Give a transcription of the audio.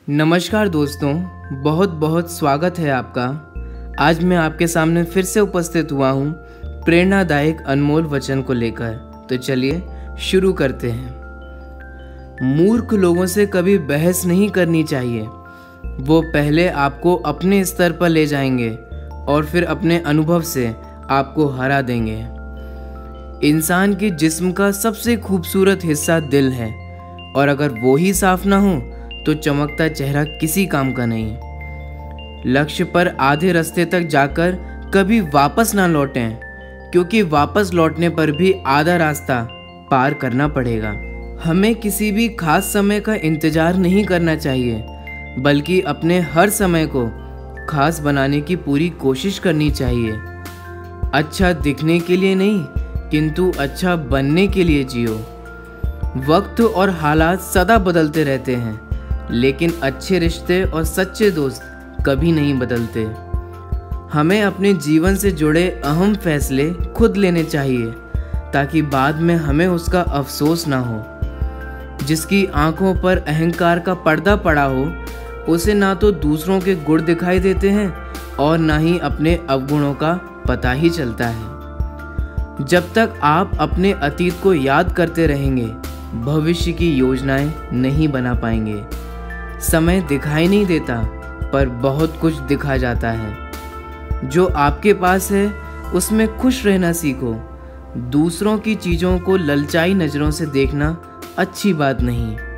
नमस्कार दोस्तों, बहुत बहुत स्वागत है आपका। आज मैं आपके सामने फिर से उपस्थित हुआ हूँ प्रेरणादायक अनमोल वचन को लेकर। तो चलिए शुरू करते हैं। मूर्ख लोगों से कभी बहस नहीं करनी चाहिए। वो पहले आपको अपने स्तर पर ले जाएंगे और फिर अपने अनुभव से आपको हरा देंगे। इंसान के जिस्म का सबसे खूबसूरत हिस्सा दिल है, और अगर वो ही साफ ना हो तो चमकता चेहरा किसी काम का नहीं। लक्ष्य पर आधे रास्ते तक जाकर कभी वापस ना लौटें, क्योंकि वापस लौटने पर भी आधा रास्ता पार करना पड़ेगा। हमें किसी भी खास समय का इंतजार नहीं करना चाहिए, बल्कि अपने हर समय को खास बनाने की पूरी कोशिश करनी चाहिए। अच्छा दिखने के लिए नहीं, किंतु अच्छा बनने के लिए जियो। वक्त और हालात सदा बदलते रहते हैं, लेकिन अच्छे रिश्ते और सच्चे दोस्त कभी नहीं बदलते। हमें अपने जीवन से जुड़े अहम फैसले खुद लेने चाहिए, ताकि बाद में हमें उसका अफसोस ना हो। जिसकी आंखों पर अहंकार का पर्दा पड़ा हो, उसे ना तो दूसरों के गुण दिखाई देते हैं और ना ही अपने अवगुणों का पता ही चलता है। जब तक आप अपने अतीत को याद करते रहेंगे, भविष्य की योजनाएं नहीं बना पाएंगे। समय दिखाई नहीं देता, पर बहुत कुछ दिखा जाता है। जो आपके पास है उसमें खुश रहना सीखो। दूसरों की चीज़ों को ललचाई नज़रों से देखना अच्छी बात नहीं।